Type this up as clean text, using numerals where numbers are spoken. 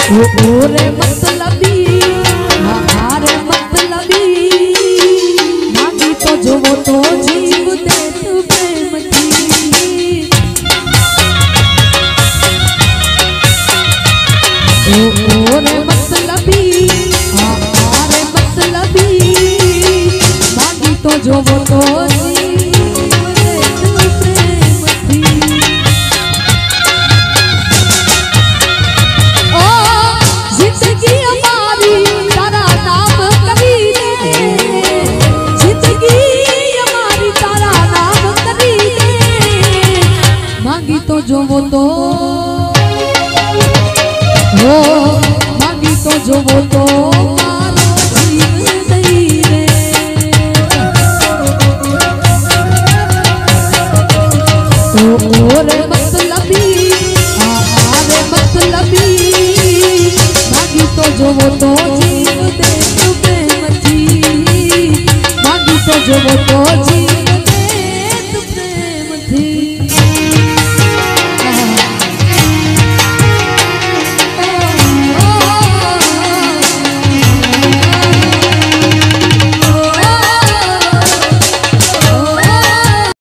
ओरे मतलबी हारे मतलबी मांगी तो जो वो तो जीव दे तू प्रेम की। ओरे मतलबी हारे मतलबी मांगी तो जो वो तो जो वो तो हो मांगी तो जो वो तो मारो जीव दई रे। ओरे मतलबी आरे मतलबी मांगी तो जो वो तो जीव दे तू प्रेम की। मांगी तो जो वो तो